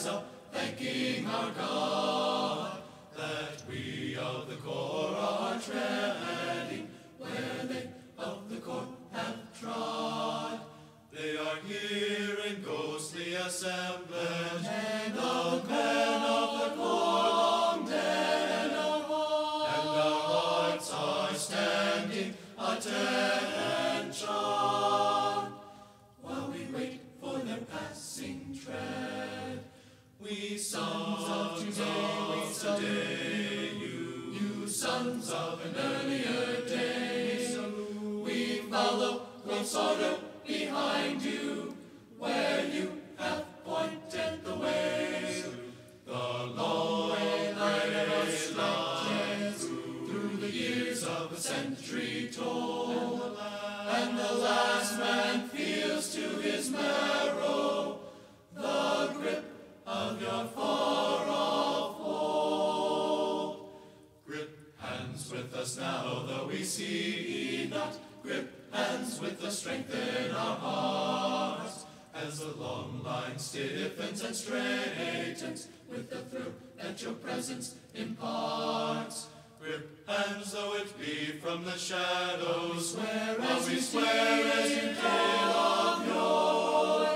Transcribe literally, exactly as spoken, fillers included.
rise up, thanking our God, that we of the core are treading where they of the core have trod. They are here in ghostly assemblage, of men of the core long dead, and our hearts are standing attention, while we wait for their passing tread. We sons of today, we today, you, you sons of an earlier day, we follow close order behind you, where you have pointed the way. The long way lies through the years of a century told, and the last man feels to his marrow the grip of your far-off hold. Grip hands with us now, though we see not. Grip hands with the strength in our hearts, as the long line stiffens and straightens with the thrill that your presence imparts. Grip hands, though it be from the shadows, swear as we swear as you did of yore.